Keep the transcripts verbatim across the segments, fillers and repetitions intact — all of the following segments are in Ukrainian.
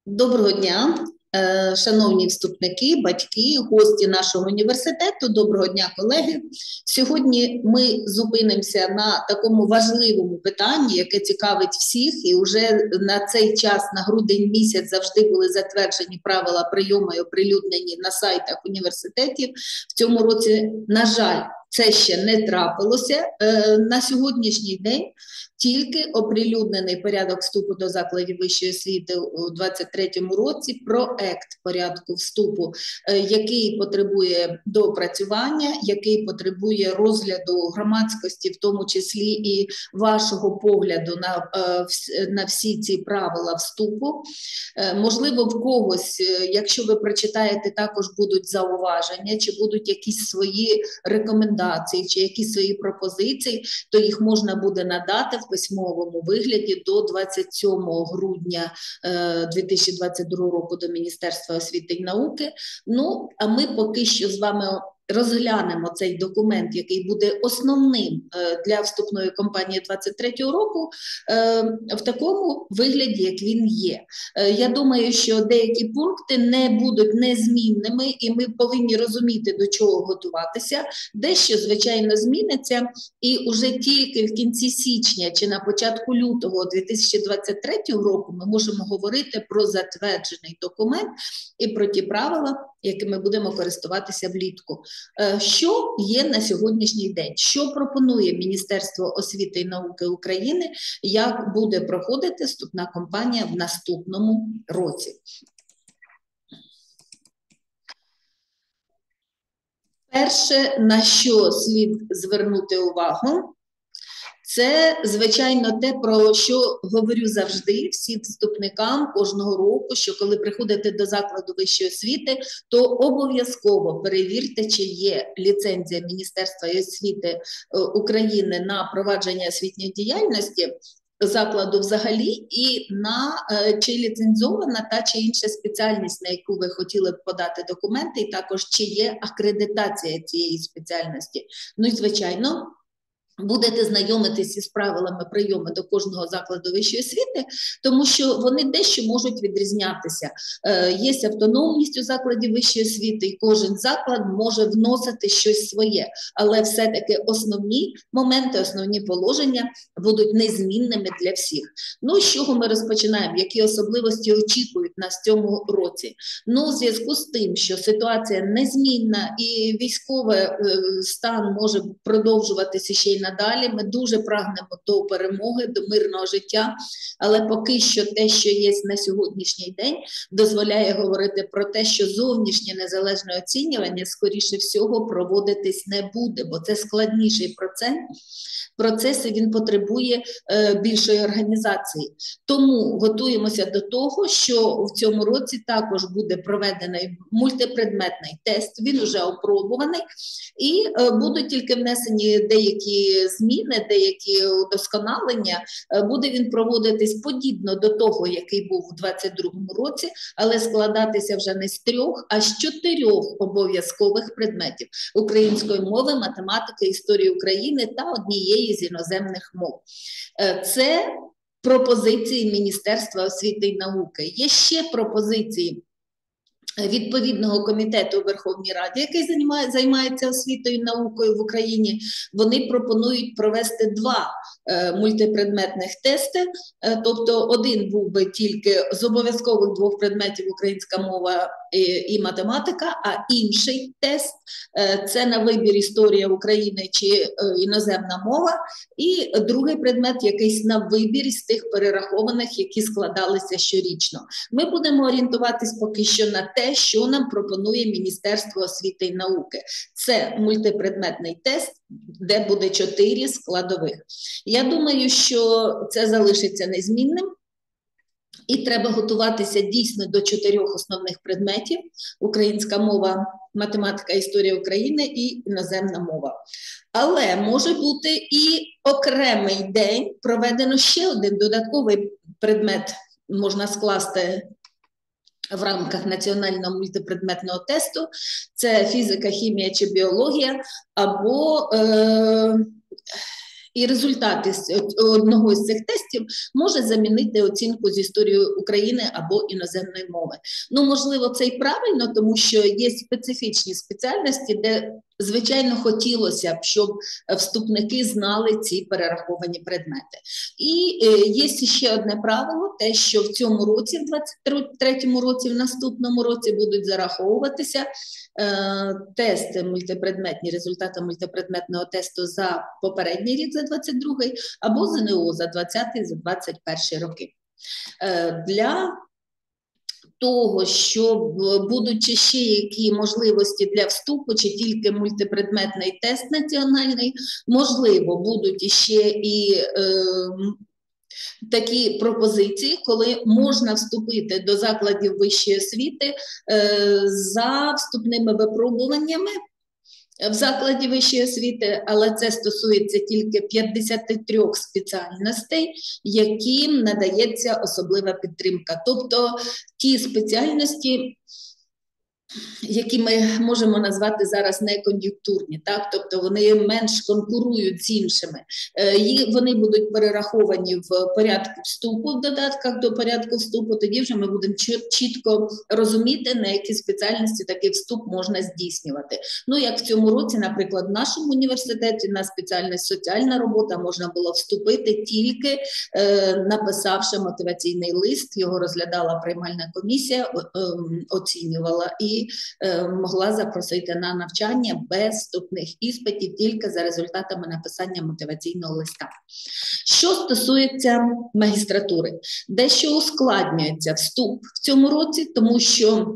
Доброго дня, е, шановні вступники, батьки, гості нашого університету. Доброго дня, колеги. Сьогодні ми зупинимося на такому важливому питанні, яке цікавить всіх, і вже на цей час, на грудень місяць, завжди були затверджені правила прийому і оприлюднені на сайтах університетів. В цьому році, на жаль, це ще не трапилося. Е, на сьогоднішній день тільки оприлюднений порядок вступу до закладів вищої освіти у двадцять третьому році, проект порядку вступу, е, який потребує доопрацювання, який потребує розгляду громадськості, в тому числі і вашого погляду на, е, на всі ці правила вступу. Е, можливо, в когось, е, якщо ви прочитаєте, також будуть зауваження, чи будуть якісь свої рекомендації, чи якісь свої пропозиції, то їх можна буде надати в письмовому вигляді до двадцять сьомого грудня дві тисячі двадцять другого року до Міністерства освіти і науки. Ну, а ми поки що з вами розглянемо цей документ, який буде основним для вступної кампанії двадцять третього року, в такому вигляді, як він є. Я думаю, що деякі пункти не будуть незмінними, і ми повинні розуміти, до чого готуватися. Дещо, звичайно, зміниться, і вже тільки в кінці січня чи на початку лютого дві тисячі двадцять третього року ми можемо говорити про затверджений документ і про ті правила, якими будемо користуватися влітку. Що є на сьогоднішній день? Що пропонує Міністерство освіти і науки України? Як буде проходити вступна кампанія в наступному році? Перше, на що слід звернути увагу, це, звичайно, те, про що говорю завжди всім вступникам кожного року, що коли приходите до закладу вищої освіти, то обов'язково перевірте, чи є ліцензія Міністерства освіти України на провадження освітньої діяльності закладу взагалі, і на чи ліцензована та чи інша спеціальність, на яку ви хотіли б подати документи, і також чи є акредитація цієї спеціальності. Ну і, звичайно, будете знайомитися з правилами прийому до кожного закладу вищої освіти, тому що вони дещо можуть відрізнятися. Е, є автономність у закладі вищої освіти, і кожен заклад може вносити щось своє, але все-таки основні моменти, основні положення будуть незмінними для всіх. Ну, з чого ми розпочинаємо? Які особливості очікують нас в цьому році? Ну, у зв'язку з тим, що ситуація незмінна і військовий е, стан може продовжуватися ще й надалі, ми дуже прагнемо до перемоги, до мирного життя, але поки що те, що є на сьогоднішній день, дозволяє говорити про те, що зовнішнє незалежне оцінювання, скоріше всього, проводитись не буде, бо це складніший процес, процес і він потребує е, більшої організації. Тому готуємося до того, що в цьому році також буде проведений мультипредметний тест, він вже опробуваний, і е, будуть тільки внесені деякі зміни, деякі удосконалення. Буде він проводитись подібно до того, який був у двадцять другому році, але складатися вже не з трьох, а з чотирьох обов'язкових предметів: української мови, математики, історії України та однієї з іноземних мов. Це пропозиції Міністерства освіти і науки. Є ще пропозиції відповідного комітету у Верховній Раді, який займається освітою і наукою в Україні. Вони пропонують провести два е, мультипредметних тести, е, тобто один був би тільки з обов'язкових двох предметів українська мова і, і математика, а інший тест е, – це на вибір історія України чи е, іноземна мова, і другий предмет якийсь на вибір із тих перерахованих, які складалися щорічно. Ми будемо орієнтуватись поки що на те, що нам пропонує Міністерство освіти і науки. Це мультипредметний тест, де буде чотири складових. Я думаю, що це залишиться незмінним, і треба готуватися дійсно до чотирьох основних предметів: українська мова, математика, історія України і іноземна мова. Але може бути і окремий день проведено ще один додатковий предмет, можна скласти в рамках національного мультипредметного тесту. Це фізика, хімія чи біологія, або е, І результати одного з цих тестів може замінити оцінку з історії України або іноземної мови. Ну, можливо, це і правильно, тому що є специфічні спеціальності, де, звичайно, хотілося б, щоб вступники знали ці перераховані предмети. І е, є ще одне правило, те, що в цьому році, в двадцять третьому році, в наступному році будуть зараховуватися е, тести мультипредметні, результати мультипредметного тесту за попередній рік, за двадцять другий, або ЗНО за двадцятий, за двадцять перший роки. Е, для того, щоб будуть ще які можливості для вступу, чи тільки мультипредметний тест національний, можливо, будуть ще і е, такі пропозиції, коли можна вступити до закладів вищої освіти е, за вступними випробуваннями в закладі вищої освіти, але це стосується тільки п'ятдесят три спеціальностей, яким надається особлива підтримка. Тобто ті спеціальності, які ми можемо назвати зараз некон'юнктурні, так? Тобто вони менш конкурують з іншими. І вони будуть перераховані в порядку вступу, в додатках до порядку вступу, тоді вже ми будемо чітко розуміти, на які спеціальності такий вступ можна здійснювати. Ну, як в цьому році, наприклад, в нашому університеті на спеціальність соціальна робота можна було вступити тільки е, написавши мотиваційний лист, його розглядала приймальна комісія, е, е, оцінювала і могла запросити на навчання без вступних іспитів, тільки за результатами написання мотиваційного листа. Що стосується магістратури, дещо ускладнюється вступ в цьому році, тому що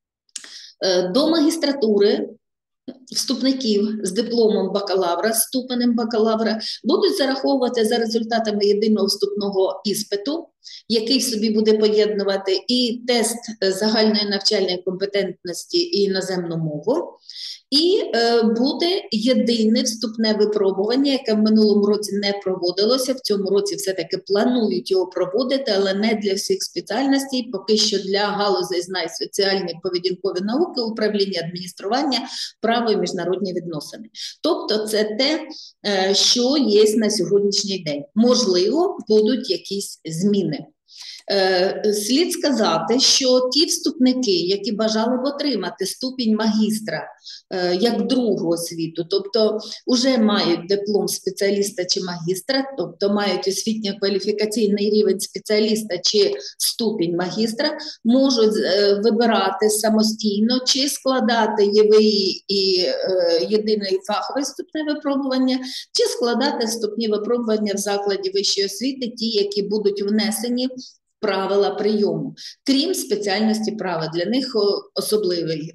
до магістратури вступників з дипломом бакалавра, з ступенем бакалавра, будуть зараховувати за результатами єдиного вступного іспиту, який в собі буде поєднувати і тест загальної навчальної компетентності і іноземну мову, і е, буде єдине вступне випробування, яке в минулому році не проводилося, в цьому році все-таки планують його проводити, але не для всіх спеціальностей, поки що для галузей знань соціальні поведінкові науки, управління адміністрування, право і міжнародні відносини. Тобто це те, е, що є на сьогоднішній день. Можливо, будуть якісь зміни. Слід сказати, що ті вступники, які бажали б отримати ступінь магістра як другу освіту, тобто вже мають диплом спеціаліста чи магістра, тобто мають освітньо-кваліфікаційний рівень спеціаліста чи ступінь магістра, можуть вибирати самостійно чи складати ЄВІ і єдине фахове вступне випробування, чи складати вступні випробування в закладі вищої освіти, ті, які будуть внесені правила прийому, крім спеціальності права. Для них особливий,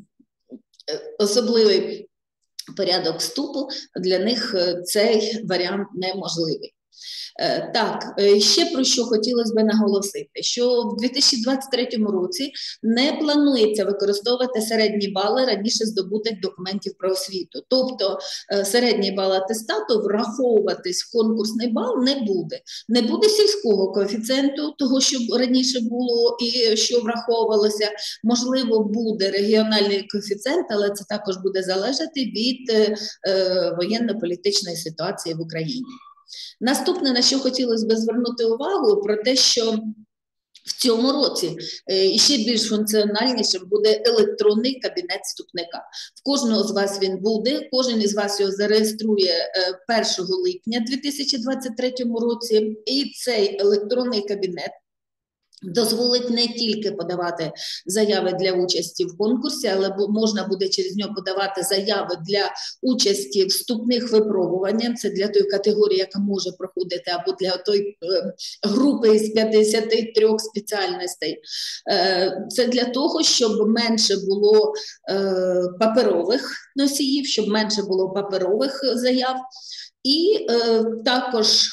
особливий порядок вступу, для них цей варіант неможливий. Так, ще про що хотілося б наголосити, що в дві тисячі двадцять третьому році не планується використовувати середні бали раніше здобутих документів про освіту. Тобто середній бал атестату враховуватись в конкурсний бал не буде. Не буде сільського коефіцієнту, того, що раніше було і що враховувалося. Можливо, буде регіональний коефіцієнт, але це також буде залежати від е, воєнно-політичної ситуації в Україні. Наступне, на що хотілося б звернути увагу, про те, що в цьому році е, ще більш функціональнішим буде електронний кабінет вступника. В кожного з вас він буде, кожен із вас його зареєструє е, першого липня дві тисячі двадцять третього році, і цей електронний кабінет дозволить не тільки подавати заяви для участі в конкурсі, але можна буде через нього подавати заяви для участі в вступних випробуваннях. Це для тої категорії, яка може проходити, або для тої групи з п'ятдесят три спеціальностей. Це для того, щоб менше було паперових носіїв, щоб менше було паперових заяв. І також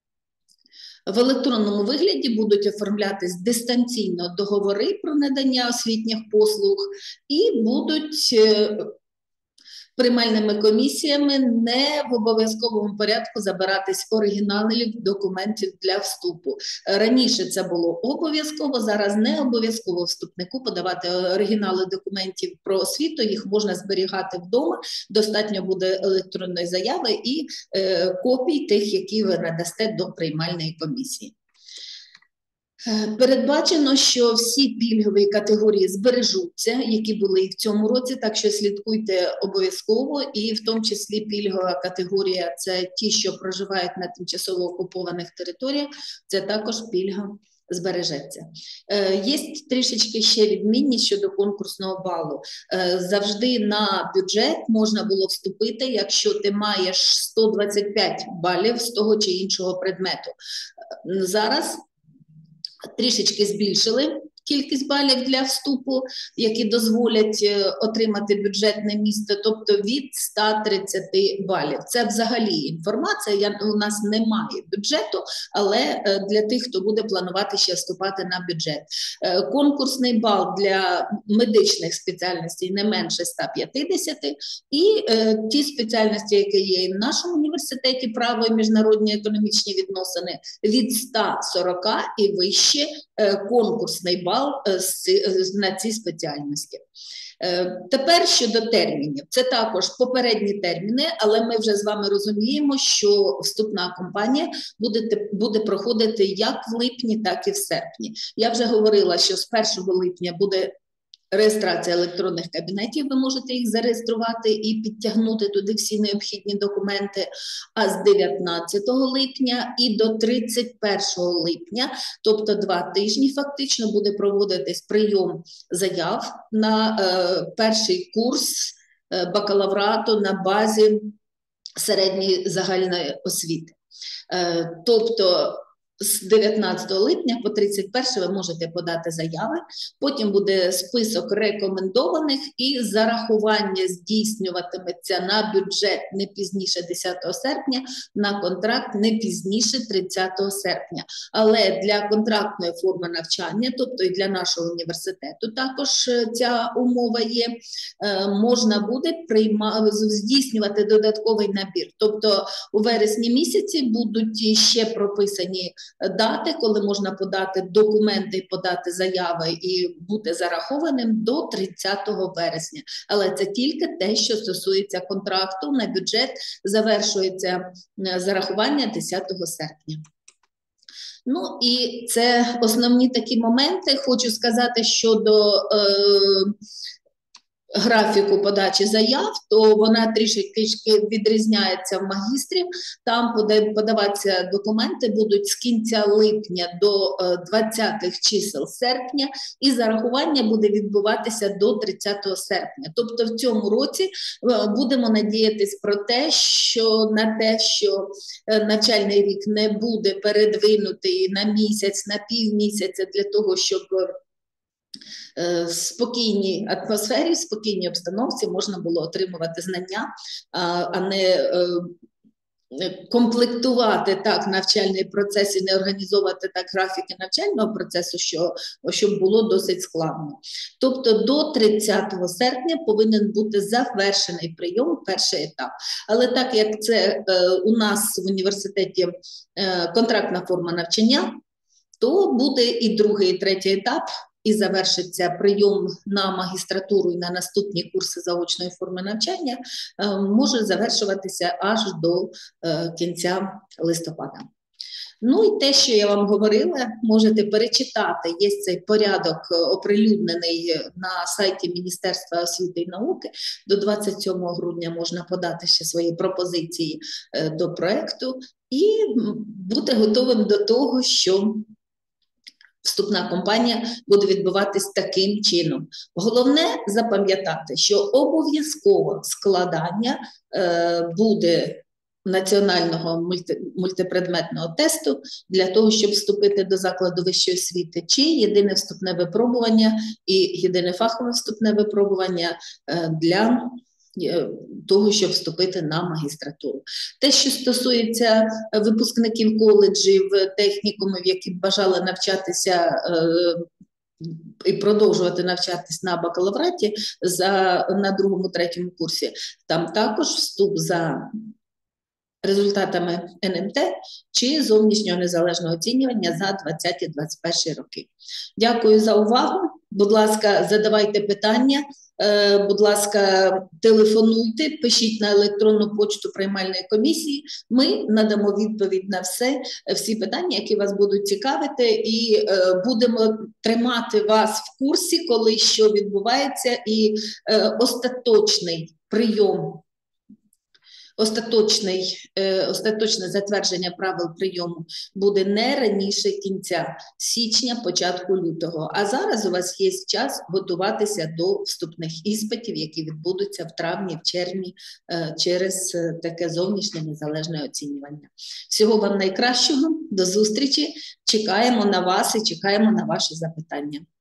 в електронному вигляді будуть оформлятись дистанційно договори про надання освітніх послуг і будуть приймальними комісіями не в обов'язковому порядку забиратись оригіналів документів для вступу. Раніше це було обов'язково, зараз не обов'язково вступнику подавати оригінали документів про освіту, їх можна зберігати вдома, достатньо буде електронної заяви і е, копій тих, які ви надасте до приймальної комісії. Передбачено, що всі пільгові категорії збережуться, які були і в цьому році, так що слідкуйте обов'язково, і в тому числі пільгова категорія – це ті, що проживають на тимчасово окупованих територіях, це також пільга збережеться. Є трішечки ще відмінність щодо конкурсного балу. Завжди на бюджет можна було вступити, якщо ти маєш сто двадцять п'ять балів з того чи іншого предмету. Зараз трішечки збільшили кількість балів для вступу, які дозволять отримати бюджетне місце, тобто від ста тридцяти балів. Це взагалі інформація, я, у нас немає бюджету, але для тих, хто буде планувати ще вступати на бюджет. Конкурсний бал для медичних спеціальностей не менше ста п'ятдесяти, і е, ті спеціальності, які є в нашому університеті, право і міжнародні економічні відносини, від ста сорока і вище е, конкурсний бал на ці спеціальності. Тепер щодо термінів. Це також попередні терміни, але ми вже з вами розуміємо, що вступна кампанія буде, буде проходити як в липні, так і в серпні. Я вже говорила, що з першого липня буде реєстрація електронних кабінетів, ви можете їх зареєструвати і підтягнути туди всі необхідні документи, а з дев'ятнадцятого липня і до тридцять першого липня, тобто два тижні фактично, буде проводитись прийом заяв на е, перший курс е, бакалаврату на базі середньої загальної освіти. Е, тобто з дев'ятнадцятого липня по тридцять перше ви можете подати заяви, потім буде список рекомендованих і зарахування здійснюватиметься на бюджет не пізніше десятого серпня, на контракт не пізніше тридцятого серпня. Але для контрактної форми навчання, тобто і для нашого університету також ця умова є, можна буде прийма... здійснювати додатковий набір. Тобто у вересні місяці будуть ще прописані дати, коли можна подати документи, подати заяви і бути зарахованим до тридцятого вересня. Але це тільки те, що стосується контракту на бюджет, завершується зарахування десятого серпня. Ну і це основні такі моменти. Хочу сказати щодо е, графіку подачі заяв, то вона трішки відрізняється в магістрі. Там подаватися документи будуть з кінця липня до двадцятих чисел серпня, і зарахування буде відбуватися до тридцятого серпня. Тобто в цьому році будемо надіятись про те, що на те, що навчальний рік не буде передвинутий на місяць, на півмісяця для того, щоб в спокійній атмосфері, в спокійній обстановці можна було отримувати знання, а не комплектувати так навчальний процес і не організовувати так графіки навчального процесу, що, щоб було досить складно. Тобто до тридцятого серпня повинен бути завершений прийом, перший етап. Але так як це е, у нас в університеті е, контрактна форма навчання, то буде і другий, і третій етап, і завершиться прийом на магістратуру і на наступні курси заочної форми навчання, може завершуватися аж до кінця листопада. Ну і те, що я вам говорила, можете перечитати, є цей порядок оприлюднений на сайті Міністерства освіти і науки. До двадцять сьомого грудня можна подати ще свої пропозиції до проєкту і бути готовим до того, що вступна кампанія буде відбуватись таким чином. Головне запам'ятати, що обов'язково складання е, буде національного мульти, мультипредметного тесту для того, щоб вступити до закладу вищої освіти, чи єдине вступне випробування і єдине фахове вступне випробування е, для того, щоб вступити на магістратуру. Те, що стосується випускників коледжів, технікумів, які б бажали навчатися і продовжувати навчатись на бакалавраті за, на другому, третьому курсі, там також вступ за результатами ен ем те чи зовнішнього незалежного оцінювання за двадцяті-двадцять перші роки. Дякую за увагу. Будь ласка, задавайте питання. Будь ласка, телефонуйте, пишіть на електронну почту приймальної комісії. Ми надамо відповідь на все, всі питання, які вас будуть цікавити, і будемо тримати вас в курсі, коли що відбувається, і остаточний прийом, остаточний, остаточне затвердження правил прийому буде не раніше кінця січня, початку лютого. А зараз у вас є час готуватися до вступних іспитів, які відбудуться в травні, в червні через таке зовнішнє незалежне оцінювання. Всього вам найкращого, до зустрічі, чекаємо на вас і чекаємо на ваші запитання.